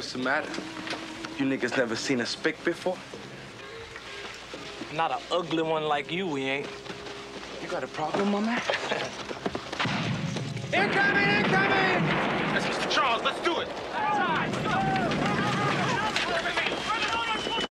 What's the matter? You niggas never seen a spick before? Not an ugly one like you, we ain't. You got a problem, my man? Incoming! Incoming! That's Mr. Charles. Let's do it.